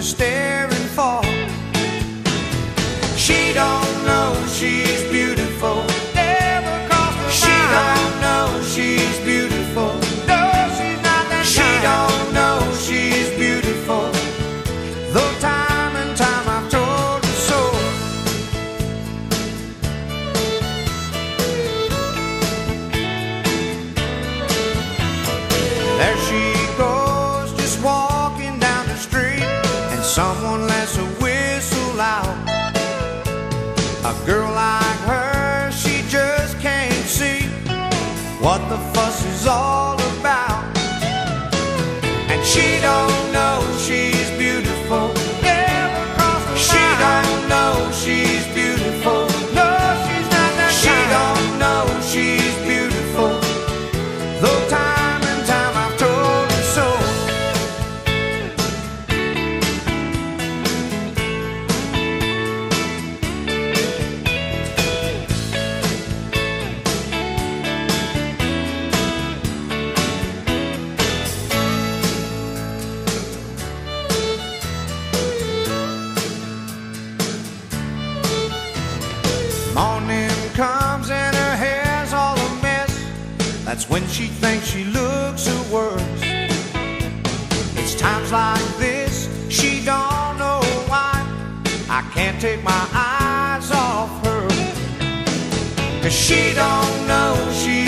staring for. She don't know she's beautiful. Never crossed her mind. She don't know she's beautiful. No, she's not that kind. She don't know she's beautiful. Though time and time I've told her so. There she goes, just walking down the street, and someone lets a whistle out. A girl like her, she just can't see what the fuss is all about. And she don't know she's beautiful. Never crossed her mind. She don't know she's beautiful. No, she's not that kind. She don't know she's beautiful. Though time and time I've told her so. Morning comes and her hair's all a mess. That's when she thinks she looks her worst. It's times like this she don't know why I can't take my eyes off her. 'Cause she don't know she